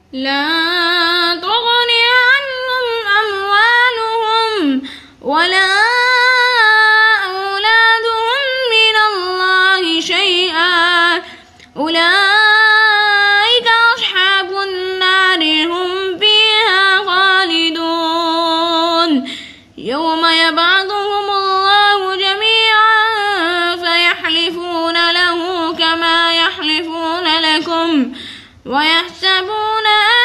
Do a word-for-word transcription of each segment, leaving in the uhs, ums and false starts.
لن تغني عنهم أموالهم ولا أولادهم من الله شيئا أولئك أصحاب النار هم فيها خالدون يوم يبعثهم الله جميعا فيحلفون له كما يحلفون لكم ويحسبون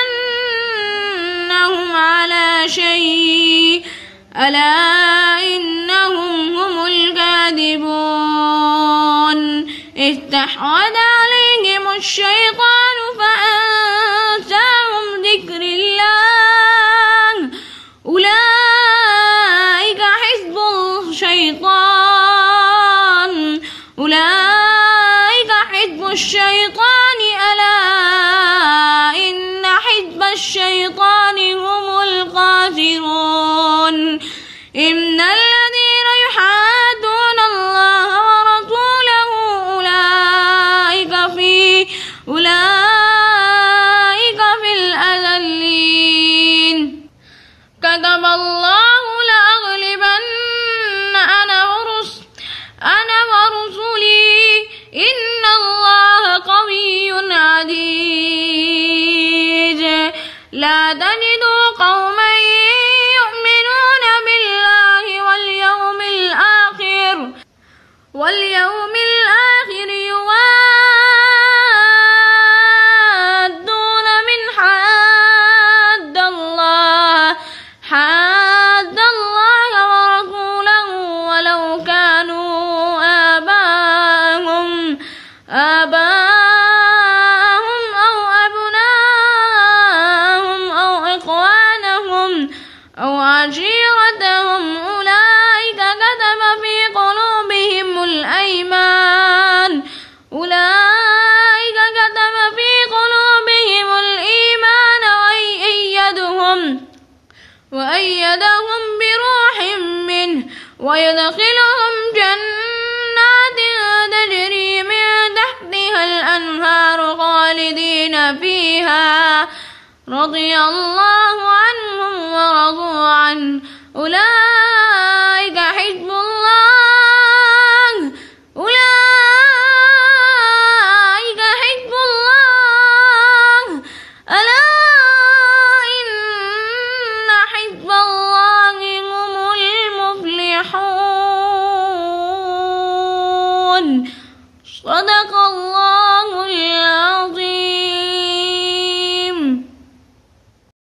أنهم على شيء ألا إنهم هم الكاذبون استحوذ عليهم الشيطان فأنساهم ذكر الله أولئك حزب الشيطان أولئك حزب الشيطان ألا إن حزب الشيطان هم الخاسرون إن الذين يحادون الله ورسوله أولئك في أولئك في الأذلين كتب الله لأغلبن أنا ورس أنا ورسلي إن الله قوي عزيز لا تجد قوما يؤمنون بالله واليوم الآخر واليوم الآخر يوادون من حاد الله حاد الله ورسوله ولو كانوا آباءهم آباءهم أو أبناءهم أو إخوانهم أو عشيرتهم أولئك كتب في قلوبهم الأيمان أولئك كتب في قلوبهم الإيمان وأيدهم وأيدهم بروح منه ويدخلهم جنات تجري من تحتها الأنهار خالدين فيها رضي الله عنهم ورضوا عنه أولئك حزب